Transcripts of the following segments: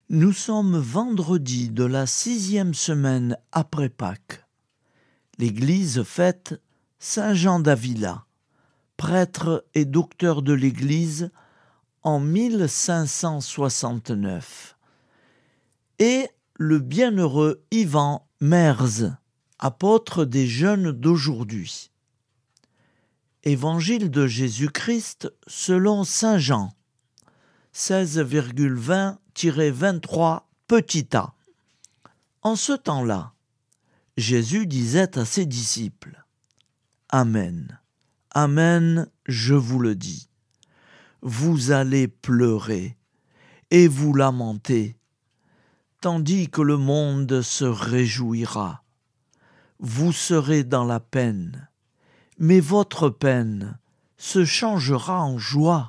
Nous sommes vendredi de la 6e semaine après Pâques. L'Église fête Saint Jean d'Avila, prêtre et docteur de l'Église en 1569, et le bienheureux Ivan Merz, apôtre des jeunes d'aujourd'hui. Évangile de Jésus-Christ selon Saint Jean, 16,20-23 petit a. En ce temps-là, Jésus disait à ses disciples : Amen, Amen, je vous le dis. Vous allez pleurer et vous lamenter, tandis que le monde se réjouira. Vous serez dans la peine, mais votre peine se changera en joie.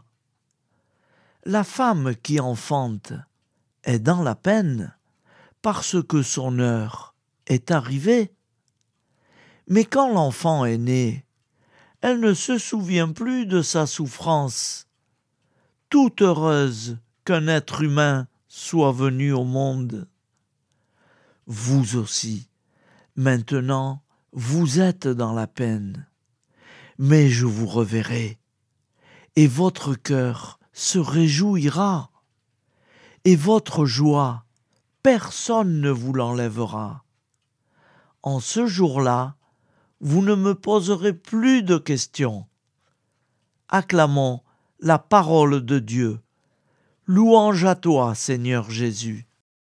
La femme qui enfante est dans la peine parce que son heure est arrivée. Mais quand l'enfant est né, elle ne se souvient plus de sa souffrance, toute heureuse qu'un être humain soit venu au monde. Vous aussi, maintenant, vous êtes dans la peine, mais je vous reverrai, et votre cœur se réjouira, et votre joie, personne ne vous l'enlèvera. En ce jour-là, vous ne me poserez plus de questions. Acclamons la parole de Dieu. Louange à toi, Seigneur Jésus.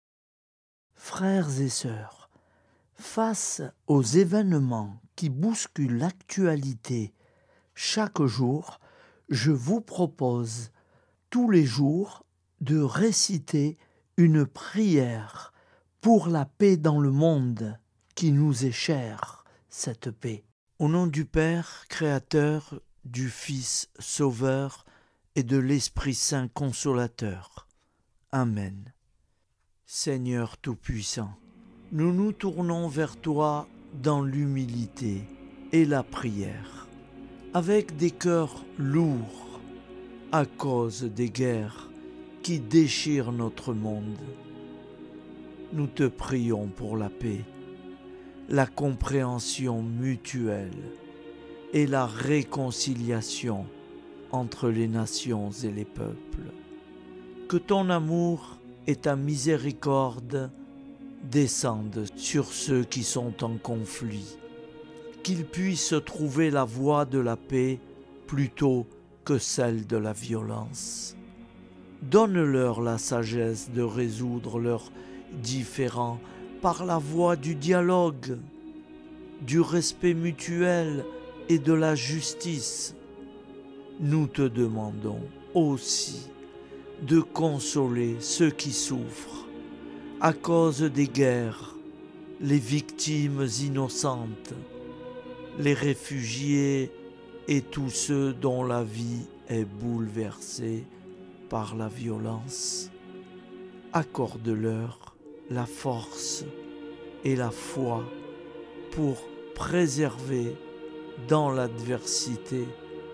Frères et sœurs, face aux événements qui bousculent l'actualité chaque jour, je vous propose tous les jours de réciter une prière pour la paix dans le monde qui nous est chère, cette paix. Au nom du Père, Créateur, du Fils, Sauveur et de l'Esprit Saint Consolateur. Amen. Seigneur Tout-Puissant, nous nous tournons vers toi dans l'humilité et la prière, avec des cœurs lourds à cause des guerres qui déchirent notre monde. Nous te prions pour la paix, la compréhension mutuelle et la réconciliation entre les nations et les peuples. Que ton amour et ta miséricorde descendent sur ceux qui sont en conflit, qu'ils puissent trouver la voie de la paix plutôt que celle de la violence. Donne-leur la sagesse de résoudre leurs différends par la voie du dialogue, du respect mutuel et de la justice. Nous te demandons aussi de consoler ceux qui souffrent à cause des guerres, les victimes innocentes, les réfugiés et tous ceux dont la vie est bouleversée par la violence. Accorde-leur la force et la foi pour préserver dans l'adversité.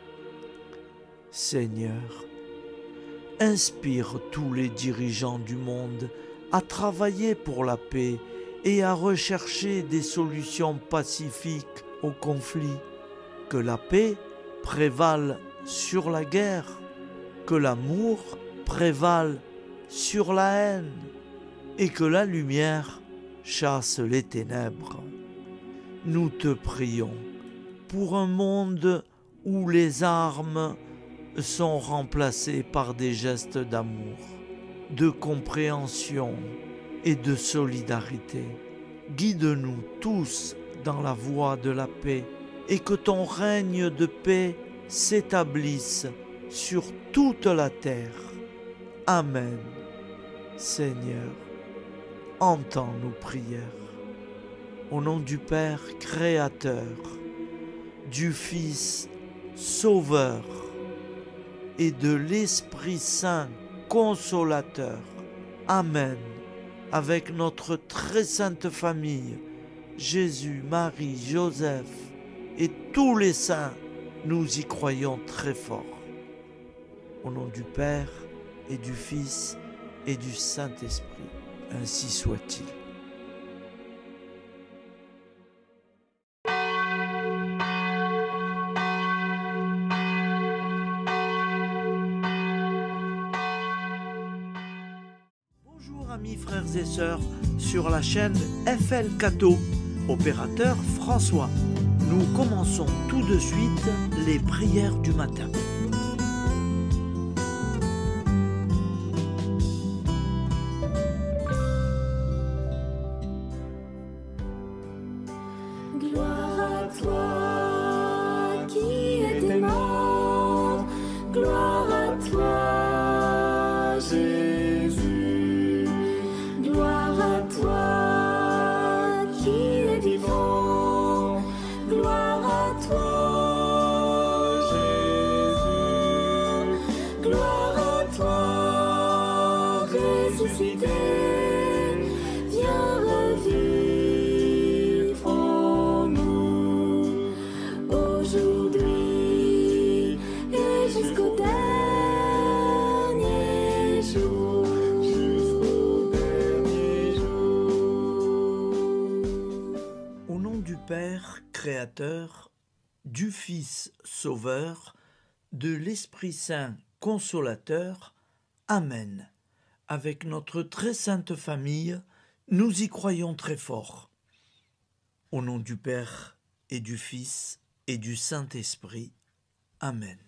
Seigneur, inspire tous les dirigeants du monde à travailler pour la paix et à rechercher des solutions pacifiques aux conflits. Que la paix prévale sur la guerre, que l'amour prévale sur la haine et que la lumière chasse les ténèbres. Nous te prions pour un monde où les armes sont remplacées par des gestes d'amour, de compréhension et de solidarité. Guide-nous tous dans la voie de la paix et que ton règne de paix s'établisse sur toute la terre. Amen. Seigneur, entends nos prières. Au nom du Père Créateur, du Fils Sauveur et de l'Esprit Saint Consolateur. Amen. Avec notre très sainte famille, Jésus, Marie, Joseph et tous les saints, nous y croyons très fort. Au nom du Père et du Fils et du Saint-Esprit. Ainsi soit-il. Bonjour amis frères et sœurs sur la chaîne FL Cato, opérateur François. Nous commençons tout de suite les prières du matin. Gloire à toi qui es mort, gloire à toi Jésus, gloire à toi qui es vivant, gloire à toi Jésus, gloire à toi ressuscité, viens revivre en nous aujourd'hui et jusqu'au dernier jour. Au nom du Père Créateur, du Fils Sauveur, de l'Esprit Saint Consolateur. Amen. Avec notre très sainte famille, nous y croyons très fort. Au nom du Père et du Fils et du Saint-Esprit. Amen.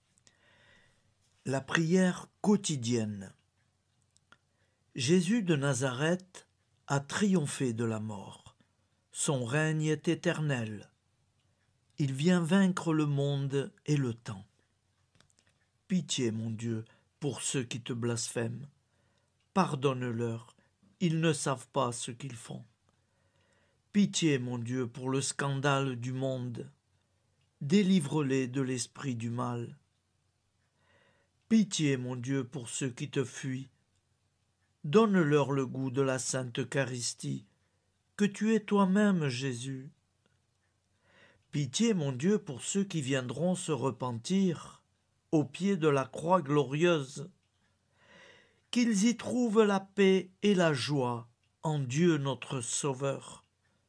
La prière quotidienne. Jésus de Nazareth a triomphé de la mort. Son règne est éternel. Il vient vaincre le monde et le temps. Pitié, mon Dieu, pour ceux qui te blasphèment. Pardonne-leur, ils ne savent pas ce qu'ils font. Pitié, mon Dieu, pour le scandale du monde. Délivre-les de l'esprit du mal. Pitié, mon Dieu, pour ceux qui te fuient. Donne-leur le goût de la Sainte Eucharistie, que tu es toi-même, Jésus. Pitié, mon Dieu, pour ceux qui viendront se repentir au pied de la croix glorieuse, qu'ils y trouvent la paix et la joie en Dieu notre Sauveur.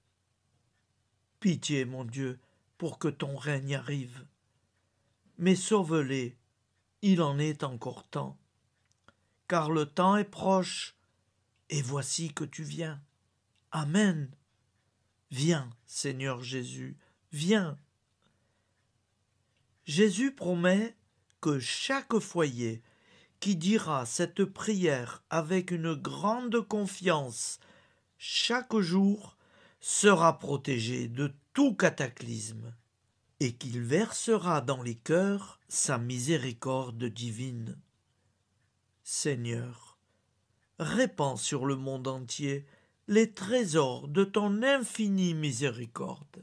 Pitié, mon Dieu, pour que ton règne arrive. Mais sauve-les, il en est encore temps, car le temps est proche, et voici que tu viens. Amen. Viens, Seigneur Jésus, viens. Jésus promet que chaque foyer qui dira cette prière avec une grande confiance chaque jour sera protégé de tout cataclysme et qu'il versera dans les cœurs sa miséricorde divine. Seigneur, répands sur le monde entier les trésors de ton infinie miséricorde.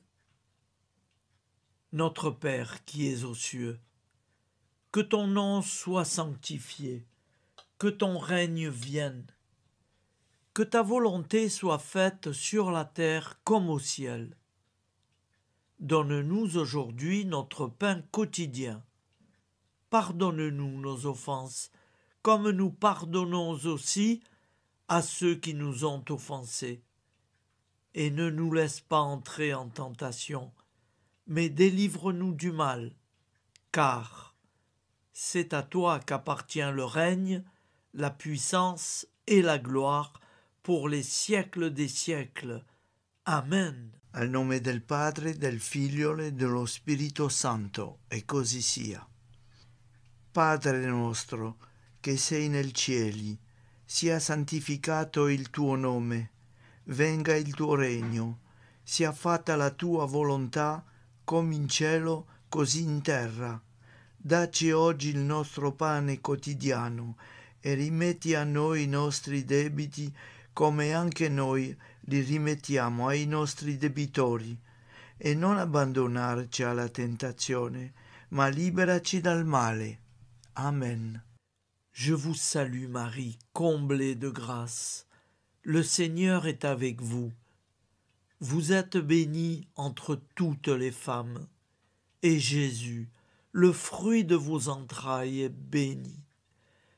Notre Père qui es aux cieux, que ton nom soit sanctifié, que ton règne vienne, que ta volonté soit faite sur la terre comme au ciel. Donne-nous aujourd'hui notre pain quotidien. Pardonne-nous nos offenses, comme nous pardonnons aussi à ceux qui nous ont offensés. Et ne nous laisse pas entrer en tentation, mais délivre-nous du mal, car c'est à toi qu'appartient le règne, la puissance et la gloire pour les siècles des siècles. Amen. Al nome del Padre, del Figlio e dello Spirito Santo, e così sia. Padre nostro, che sei nel cieli, sia santificato il tuo nome, venga il tuo regno, sia fatta la tua volontà, come in cielo, così in terra. Dacci oggi il nostro pane quotidiano e rimetti a noi i nostri debiti come anche noi li rimettiamo ai nostri debitori, e non abbandonarci alla tentazione, ma liberaci dal male. Amen. Je vous salue Marie, comblée de grâce. Le Seigneur est avec vous. Vous êtes bénie entre toutes les femmes, et Jésus, le fruit de vos entrailles, est béni.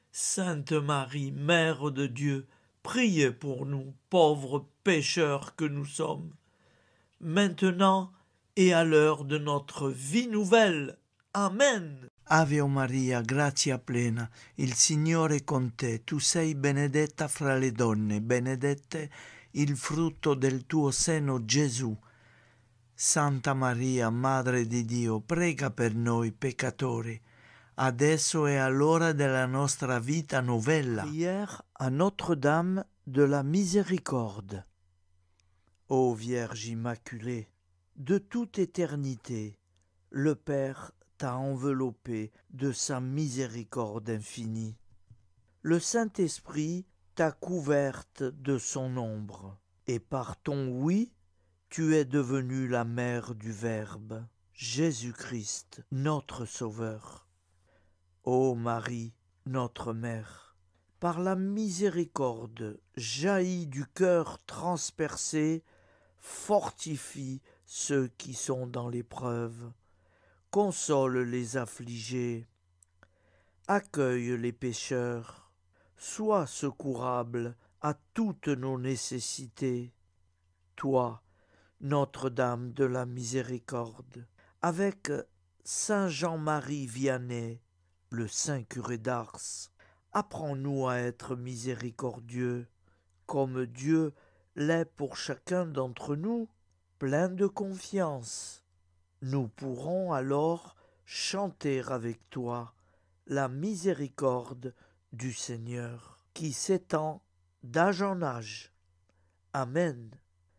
Sainte Marie, Mère de Dieu, priez pour nous, pauvres pécheurs que nous sommes, maintenant et à l'heure de notre vie nouvelle. Amen. Ave Maria, grazia plena, il Signore è con te, tu sei benedetta fra le donne, benedetto il frutto del tuo seno, Gesù. Santa Maria, Madre di Dio, prega per noi peccatori, adesso e all'ora della nostra vita novella. Prière à Notre-Dame de la Miséricorde. Ô Vierge Immaculée, de toute éternité, le Père t'a enveloppé de sa miséricorde infinie. Le Saint-Esprit t'a couverte de son ombre, et par ton oui, tu es devenue la mère du Verbe, Jésus-Christ, notre Sauveur. Ô Marie, notre Mère, par la miséricorde jaillie du cœur transpercé, fortifie ceux qui sont dans l'épreuve, console les affligés, accueille les pécheurs, sois secourable à toutes nos nécessités. Toi, Notre-Dame de la Miséricorde, avec Saint Jean-Marie Vianney, le Saint curé d'Ars, apprends-nous à être miséricordieux, comme Dieu l'est pour chacun d'entre nous, plein de confiance. Nous pourrons alors chanter avec toi la miséricorde du Seigneur, qui s'étend d'âge en âge. Amen.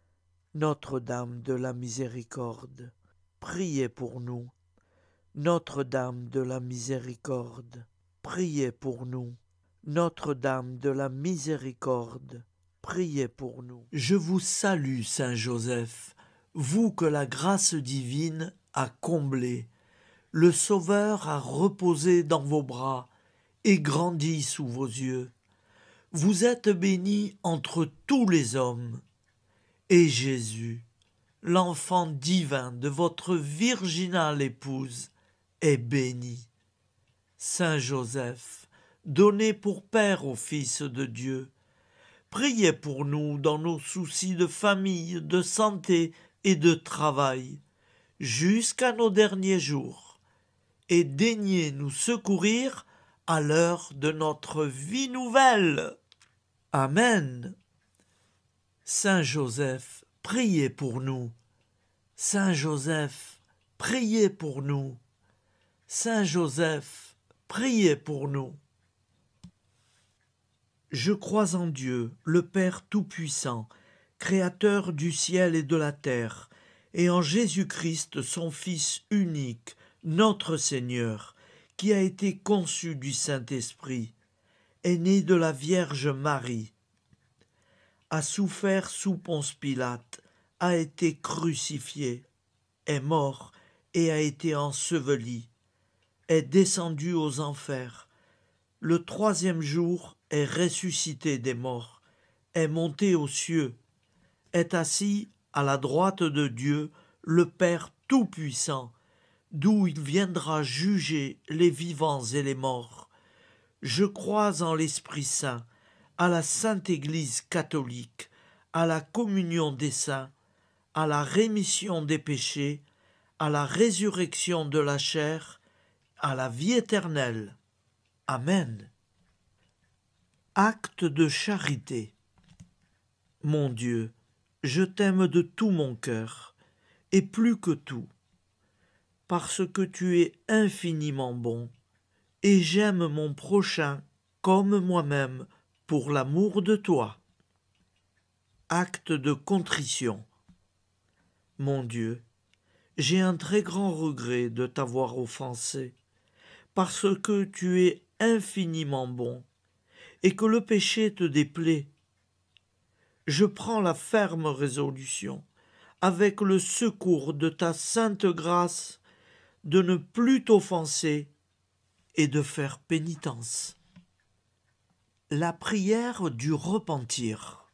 Notre-Dame de la Miséricorde, priez pour nous. Notre-Dame de la Miséricorde, priez pour nous. Notre-Dame de la Miséricorde, priez pour nous. Je vous salue, Saint Joseph, vous que la grâce divine a comblé. Le Sauveur a reposé dans vos bras et grandi sous vos yeux. Vous êtes bénie entre tous les hommes. Et Jésus, l'enfant divin de votre virginale épouse, est béni. Saint Joseph, donné pour Père au Fils de Dieu, priez pour nous dans nos soucis de famille, de santé et de travail, jusqu'à nos derniers jours, et daignez nous secourir à l'heure de notre vie nouvelle. Amen. Saint Joseph, priez pour nous. Saint Joseph, priez pour nous. Saint Joseph, priez pour nous. Je crois en Dieu, le Père Tout-Puissant, Créateur du ciel et de la terre, et en Jésus-Christ, son Fils unique, notre Seigneur, qui a été conçu du Saint-Esprit, est né de la Vierge Marie, a souffert sous Ponce Pilate, a été crucifié, est mort et a été enseveli, est descendu aux enfers, le troisième jour est ressuscité des morts, est monté aux cieux, est assis à la droite de Dieu, le Père Tout-Puissant, d'où il viendra juger les vivants et les morts. Je crois en l'Esprit Saint, à la Sainte Église catholique, à la communion des saints, à la rémission des péchés, à la résurrection de la chair, à la vie éternelle. Amen. Acte de charité. Mon Dieu, je t'aime de tout mon cœur, et plus que tout, parce que tu es infiniment bon, et j'aime mon prochain comme moi-même, pour l'amour de toi. Acte de contrition. Mon Dieu, j'ai un très grand regret de t'avoir offensé, parce que tu es infiniment bon, et que le péché te déplaît. Je prends la ferme résolution, avec le secours de ta sainte grâce, de ne plus t'offenser et de faire pénitence. La prière du repentir.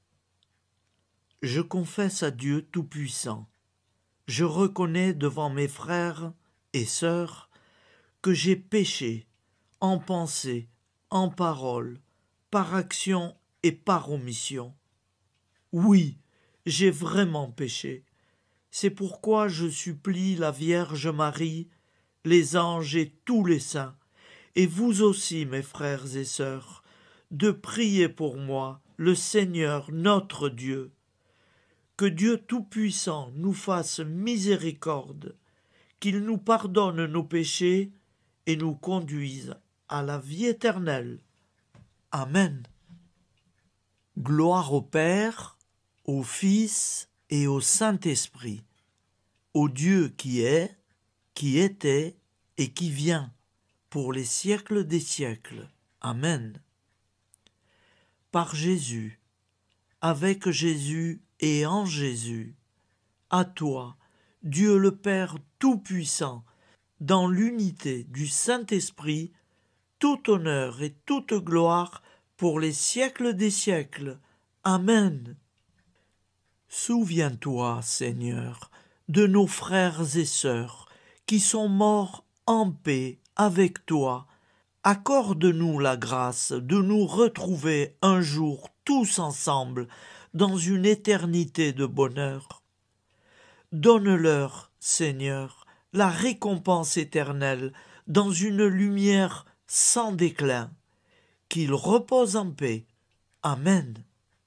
Je confesse à Dieu Tout-Puissant, je reconnais devant mes frères et sœurs que j'ai péché en pensée, en parole, par action et par omission. Oui, j'ai vraiment péché. C'est pourquoi je supplie la Vierge Marie, les anges et tous les saints, et vous aussi, mes frères et sœurs, de prier pour moi, le Seigneur notre Dieu. Que Dieu Tout-Puissant nous fasse miséricorde, qu'il nous pardonne nos péchés et nous conduise à la vie éternelle. Amen. Gloire au Père, au Fils et au Saint-Esprit, au Dieu qui est, qui était et qui vient, pour les siècles des siècles. Amen. Par Jésus, avec Jésus et en Jésus, à toi, Dieu le Père Tout-Puissant, dans l'unité du Saint-Esprit, tout honneur et toute gloire pour les siècles des siècles. Amen. Souviens-toi, Seigneur, de nos frères et sœurs qui sont morts en paix avec toi. Accorde-nous la grâce de nous retrouver un jour tous ensemble dans une éternité de bonheur. Donne-leur, Seigneur, la récompense éternelle dans une lumière sans déclin. Qu'ils reposent en paix. Amen.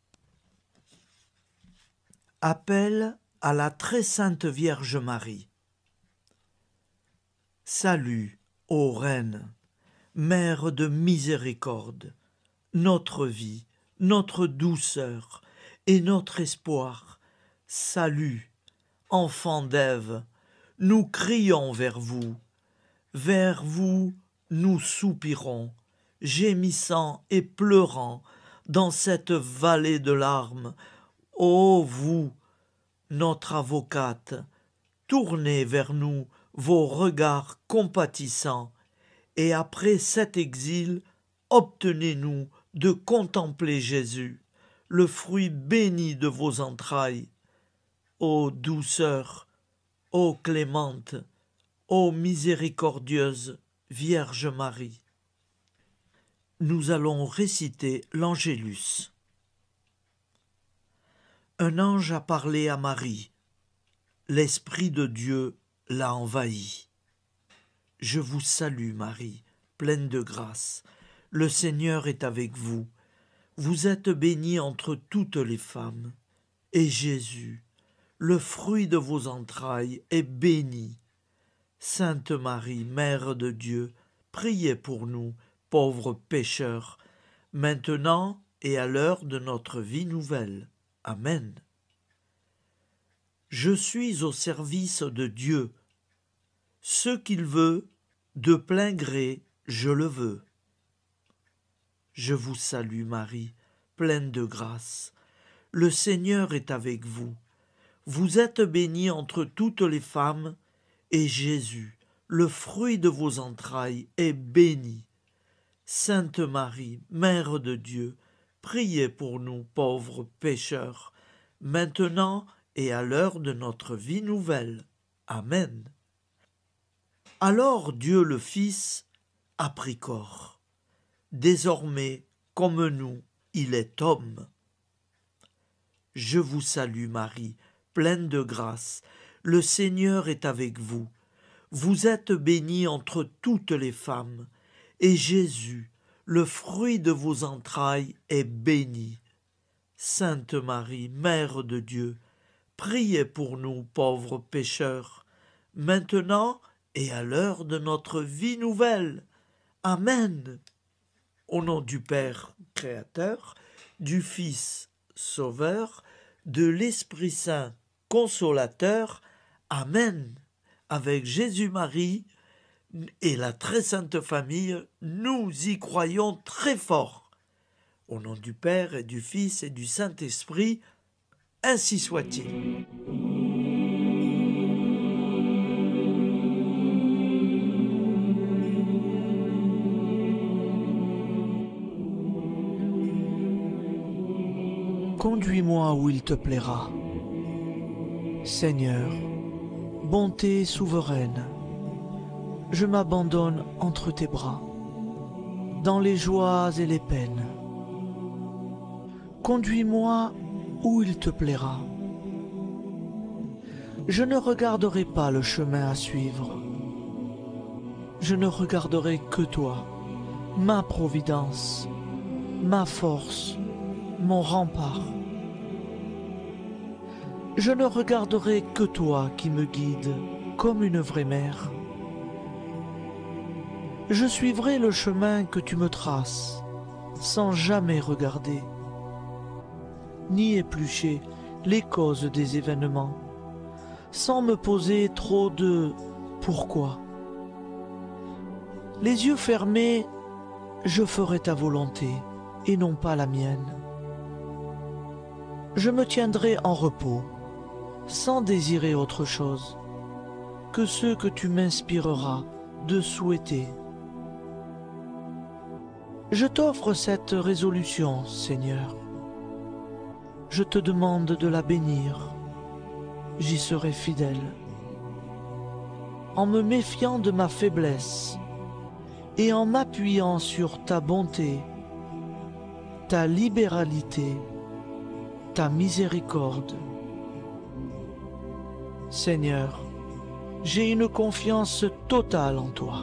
Appel à la très sainte Vierge Marie. Salut, ô Reine, Mère de miséricorde, notre vie, notre douceur et notre espoir. Salut, enfant d'Ève, nous crions vers vous. Vers vous, nous soupirons, gémissant et pleurant dans cette vallée de larmes. Ô vous, notre avocate, tournez vers nous vos regards compatissants, et après cet exil, obtenez-nous de contempler Jésus, le fruit béni de vos entrailles. Ô douceur, ô clémente, ô miséricordieuse Vierge Marie. Nous allons réciter l'Angélus. Un ange a parlé à Marie. L'Esprit de Dieu l'a envahie. Je vous salue, Marie, pleine de grâce. Le Seigneur est avec vous. Vous êtes bénie entre toutes les femmes. Et Jésus, le fruit de vos entrailles, est béni. Sainte Marie, Mère de Dieu, priez pour nous, pauvres pécheurs, maintenant et à l'heure de notre vie nouvelle. Amen. Je suis au service de Dieu. Ce qu'il veut, de plein gré, je le veux. Je vous salue, Marie, pleine de grâce. Le Seigneur est avec vous. Vous êtes bénie entre toutes les femmes, et Jésus, le fruit de vos entrailles, est béni. Sainte Marie, Mère de Dieu, priez pour nous pauvres pécheurs, maintenant et à l'heure de notre vie nouvelle. Amen. Alors Dieu le Fils a pris corps. Désormais, comme nous, il est homme. Je vous salue Marie, pleine de grâce. Le Seigneur est avec vous. Vous êtes bénie entre toutes les femmes, et Jésus, le fruit de vos entrailles, est béni. Sainte Marie, Mère de Dieu, priez pour nous pauvres pécheurs, maintenant et à l'heure de notre vie nouvelle. Amen. Au nom du Père Créateur, du Fils Sauveur, de l'Esprit Saint Consolateur. Amen. Avec Jésus-Marie et la très sainte famille, nous y croyons très fort. Au nom du Père et du Fils et du Saint-Esprit, ainsi soit-il. Conduis-moi où il te plaira. Seigneur, bonté souveraine, je m'abandonne entre tes bras. dans les joies et les peines. Conduis-moi où il te plaira. Je ne regarderai pas le chemin à suivre. Je ne regarderai que toi, ma providence, ma force, mon rempart. Je ne regarderai que toi qui me guides comme une vraie mère. Je suivrai le chemin que tu me traces, sans jamais regarder, ni éplucher les causes des événements, sans me poser trop de « pourquoi ». Les yeux fermés, je ferai ta volonté et non pas la mienne. Je me tiendrai en repos, sans désirer autre chose que ce que tu m'inspireras de souhaiter. Je t'offre cette résolution, Seigneur. Je te demande de la bénir. J'y serai fidèle. En me méfiant de ma faiblesse et en m'appuyant sur ta bonté, ta libéralité, ta miséricorde. Seigneur, j'ai une confiance totale en toi.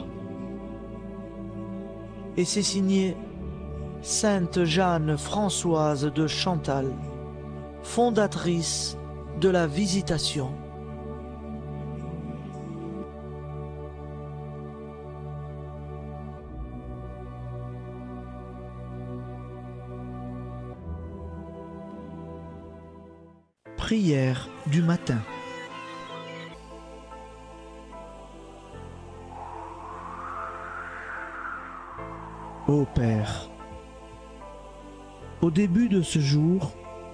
Et c'est signé Sainte Jeanne Françoise de Chantal, fondatrice de la Visitation. Prière du matin. Ô Père, au début de ce jour,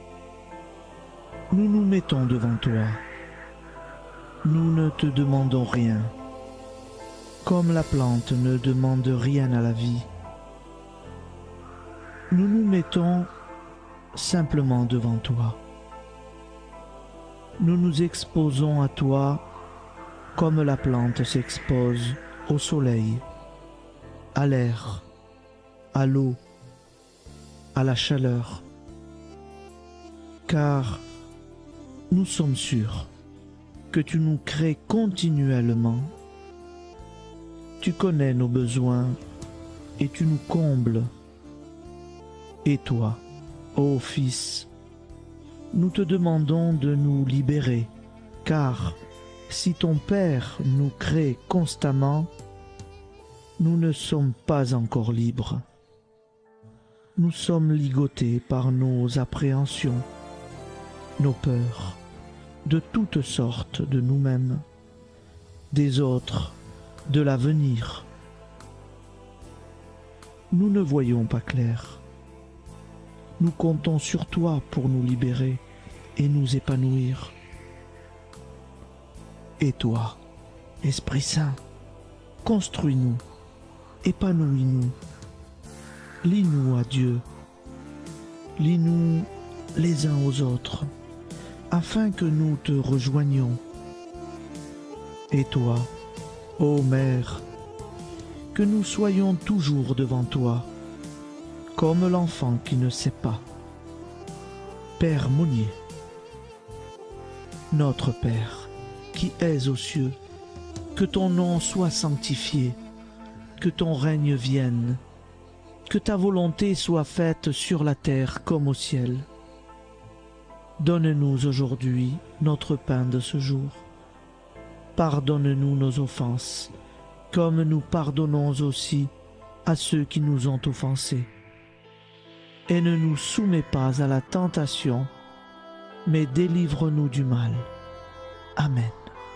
nous nous mettons devant toi. Nous ne te demandons rien, comme la plante ne demande rien à la vie. Nous nous mettons simplement devant toi. Nous nous exposons à toi comme la plante s'expose au soleil, à l'air, à l'eau, à la chaleur, car nous sommes sûrs que tu nous crées continuellement. Tu connais nos besoins et tu nous combles. Et toi, ô Fils, nous te demandons de nous libérer, car si ton Père nous crée constamment, nous ne sommes pas encore libres. Nous sommes ligotés par nos appréhensions, nos peurs, de toutes sortes de nous-mêmes, des autres, de l'avenir. Nous ne voyons pas clair. Nous comptons sur toi pour nous libérer et nous épanouir. Et toi, Esprit Saint, construis-nous, épanouis-nous, lie-nous à Dieu, lie-nous les uns aux autres, afin que nous te rejoignions. Et toi, ô Mère, que nous soyons toujours devant toi, comme l'enfant qui ne sait pas. Père Monnier, notre Père, qui es aux cieux, que ton nom soit sanctifié, que ton règne vienne, que ta volonté soit faite sur la terre comme au ciel. Donne-nous aujourd'hui notre pain de ce jour. Pardonne-nous nos offenses, comme nous pardonnons aussi à ceux qui nous ont offensés. Et ne nous soumets pas à la tentation, mais délivre-nous du mal. Amen.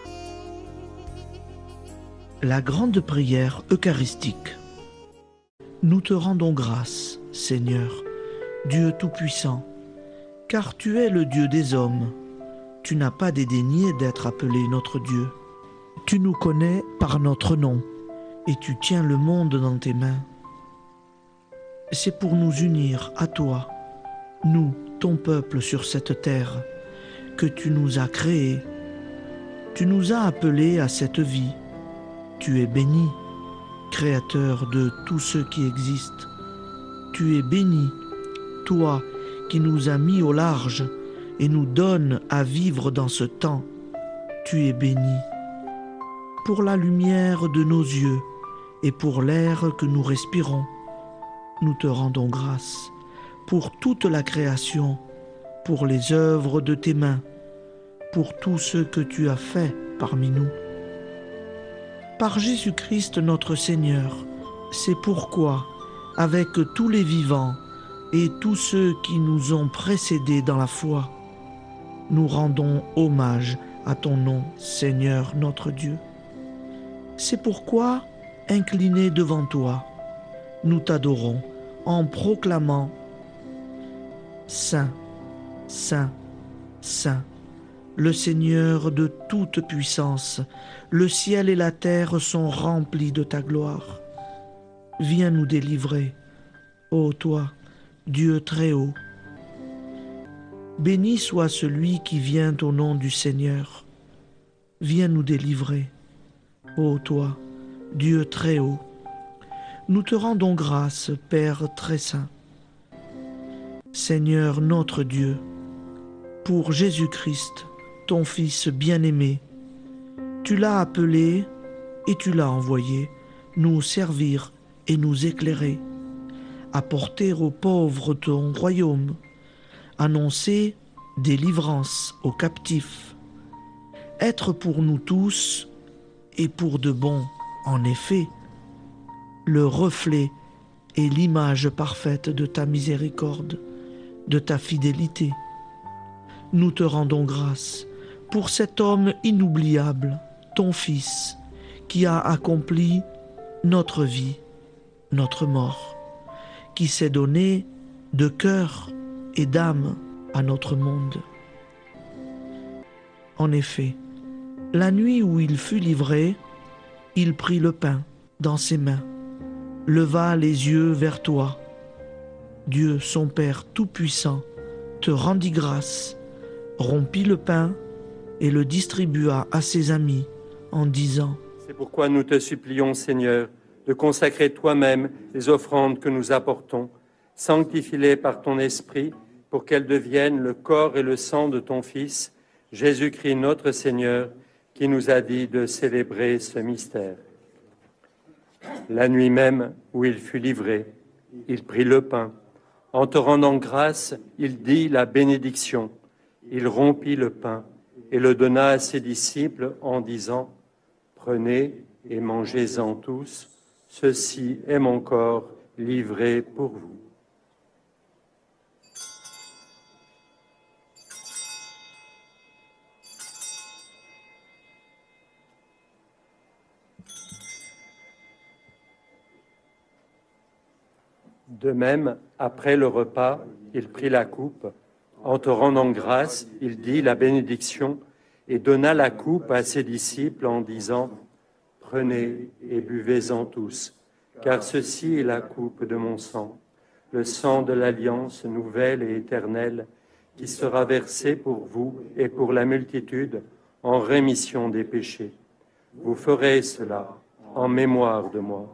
La grande prière eucharistique. Nous te rendons grâce, Seigneur, Dieu Tout-Puissant, car tu es le Dieu des hommes. Tu n'as pas dédaigné d'être appelé notre Dieu. Tu nous connais par notre nom, et tu tiens le monde dans tes mains. C'est pour nous unir à toi, nous, ton peuple sur cette terre, que tu nous as créés. Tu nous as appelés à cette vie. Tu es béni, Créateur de tout ce qui existe. Tu es béni, toi qui nous as mis au large et nous donnes à vivre dans ce temps. Tu es béni. Pour la lumière de nos yeux et pour l'air que nous respirons, nous te rendons grâce. Pour toute la création, pour les œuvres de tes mains, pour tout ce que tu as fait parmi nous. Par Jésus-Christ notre Seigneur, c'est pourquoi, avec tous les vivants et tous ceux qui nous ont précédés dans la foi, nous rendons hommage à ton nom, Seigneur notre Dieu. C'est pourquoi, inclinés devant toi, nous t'adorons en proclamant « Saint, Saint, Saint ». Le Seigneur de toute puissance, le ciel et la terre sont remplis de ta gloire. Viens nous délivrer, ô toi, Dieu très haut. Béni soit celui qui vient au nom du Seigneur. Viens nous délivrer, ô toi, Dieu très haut. Nous te rendons grâce, Père très saint. Seigneur notre Dieu, pour Jésus-Christ, ton Fils bien-aimé, tu l'as appelé et tu l'as envoyé nous servir et nous éclairer, apporter aux pauvres ton royaume, annoncer délivrance aux captifs, être pour nous tous et pour de bon, en effet, le reflet et l'image parfaite de ta miséricorde, de ta fidélité. Nous te rendons grâce pour cet homme inoubliable, ton Fils, qui a accompli notre vie, notre mort, qui s'est donné de cœur et d'âme à notre monde. En effet, la nuit où il fut livré, il prit le pain dans ses mains, leva les yeux vers toi. Dieu, son Père tout-puissant, te rendit grâce, rompit le pain et le distribua à ses amis en disant : C'est pourquoi nous te supplions, Seigneur, de consacrer toi-même les offrandes que nous apportons. Sanctifie-les par ton Esprit pour qu'elles deviennent le corps et le sang de ton Fils, Jésus-Christ notre Seigneur, qui nous a dit de célébrer ce mystère. La nuit même où il fut livré, il prit le pain. En te rendant grâce, il dit la bénédiction. Il rompit le pain et le donna à ses disciples en disant : Prenez et mangez-en tous, ceci est mon corps livré pour vous. De même, après le repas, il prit la coupe. En te rendant grâce, il dit la bénédiction et donna la coupe à ses disciples en disant : Prenez et buvez-en tous, car ceci est la coupe de mon sang, le sang de l'alliance nouvelle et éternelle, qui sera versé pour vous et pour la multitude en rémission des péchés. Vous ferez cela en mémoire de moi.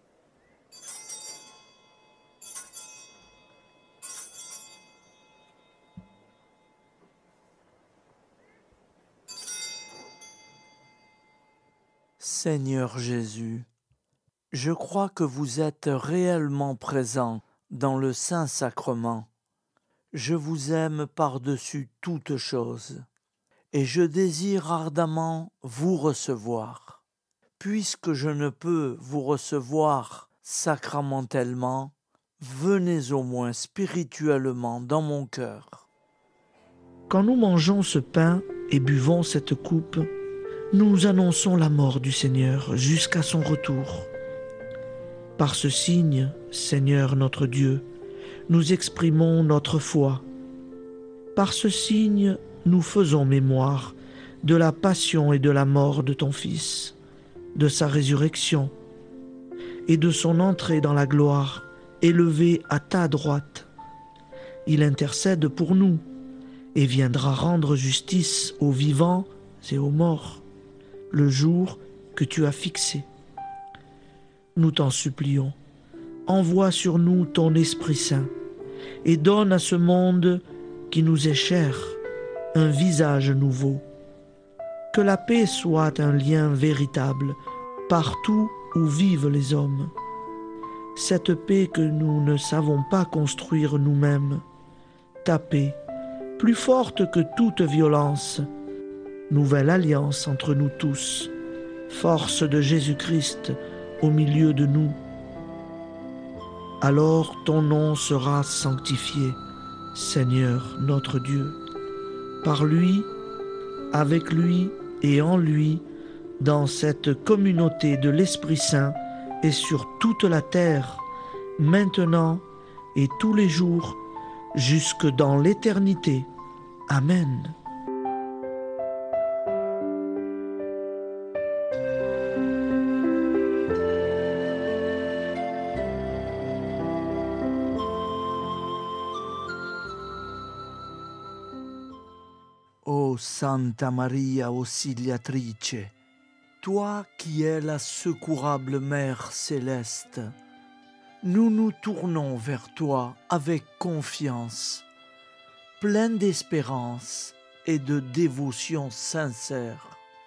Seigneur Jésus, je crois que vous êtes réellement présent dans le Saint-Sacrement. Je vous aime par-dessus toute chose et je désire ardemment vous recevoir. Puisque je ne peux vous recevoir sacramentellement, venez au moins spirituellement dans mon cœur. Quand nous mangeons ce pain et buvons cette coupe, nous annonçons la mort du Seigneur jusqu'à son retour. Par ce signe, Seigneur notre Dieu, nous exprimons notre foi. Par ce signe, nous faisons mémoire de la passion et de la mort de ton Fils, de sa résurrection et de son entrée dans la gloire, élevé à ta droite. Il intercède pour nous et viendra rendre justice aux vivants et aux morts, le jour que tu as fixé. nous t'en supplions, envoie sur nous ton Esprit Saint et donne à ce monde qui nous est cher un visage nouveau. Que la paix soit un lien véritable partout où vivent les hommes. Cette paix que nous ne savons pas construire nous-mêmes, ta paix, plus forte que toute violence, nouvelle alliance entre nous tous, force de Jésus-Christ au milieu de nous. Alors ton nom sera sanctifié, Seigneur notre Dieu. Par lui, avec lui et en lui, dans cette communauté de l'Esprit Saint et sur toute la terre, maintenant et tous les jours, jusque dans l'éternité. Amen. Ô Santa Maria Auxiliatrice, toi qui es la secourable Mère céleste, nous nous tournons vers toi avec confiance, plein d'espérance et de dévotion sincère.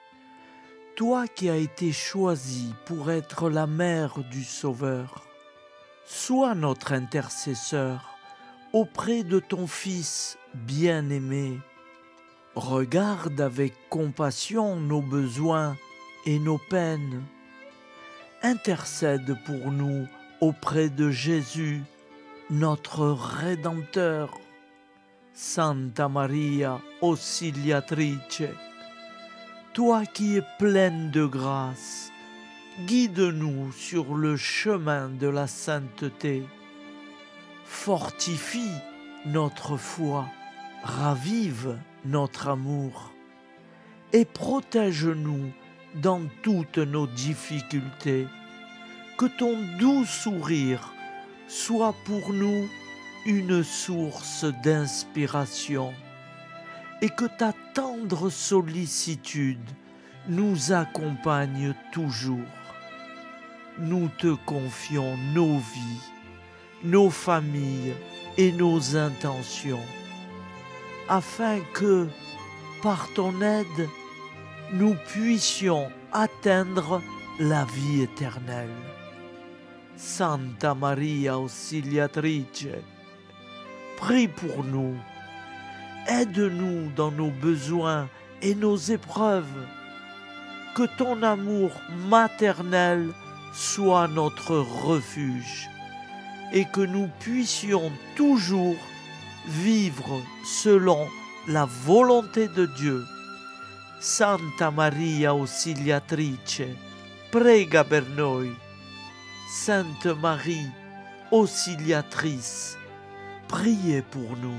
Toi qui as été choisie pour être la mère du Sauveur, sois notre intercesseur auprès de ton Fils bien-aimé. Regarde avec compassion nos besoins et nos peines. Intercède pour nous auprès de Jésus, notre Rédempteur. Santa Maria Auxiliatrice, toi qui es pleine de grâce, guide-nous sur le chemin de la sainteté. Fortifie notre foi, ravive notre amour et protège-nous dans toutes nos difficultés. Que ton doux sourire soit pour nous une source d'inspiration et que ta tendre sollicitude nous accompagne toujours. Nous te confions nos vies, nos familles et nos intentions, afin que, par ton aide, nous puissions atteindre la vie éternelle. Santa Maria Auxiliatrice, prie pour nous, aide-nous dans nos besoins et nos épreuves, que ton amour maternel soit notre refuge et que nous puissions toujours vivre selon la volonté de Dieu. Santa Maria Auxiliatrice, prega per noi. Sainte Marie, Auxiliatrice, priez pour nous.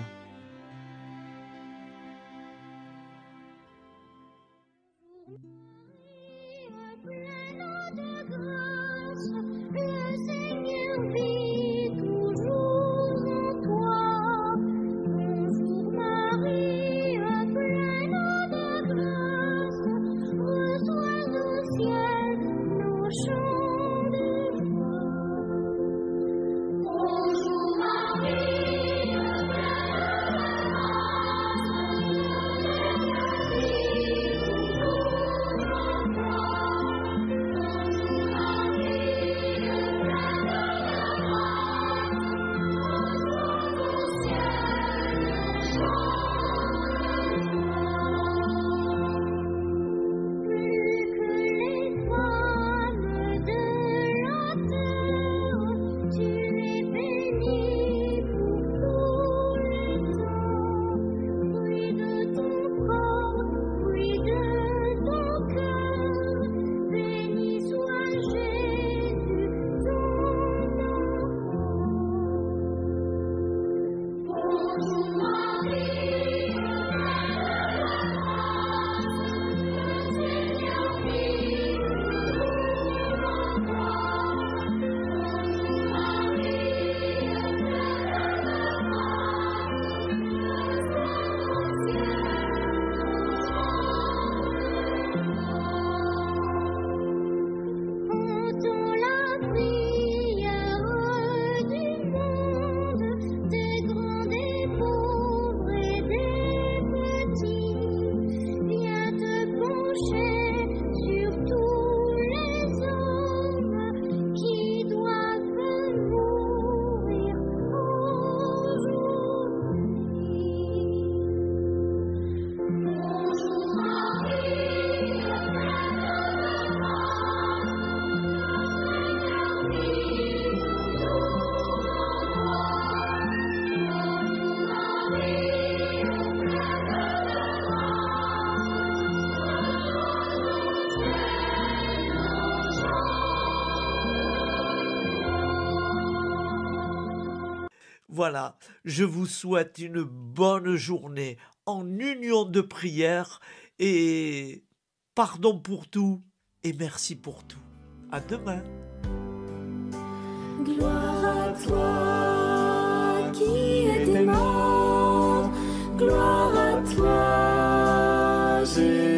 Voilà, je vous souhaite une bonne journée en union de prière et pardon pour tout et merci pour tout. À demain. Gloire à toi qui es mort, gloire à toi, Jésus.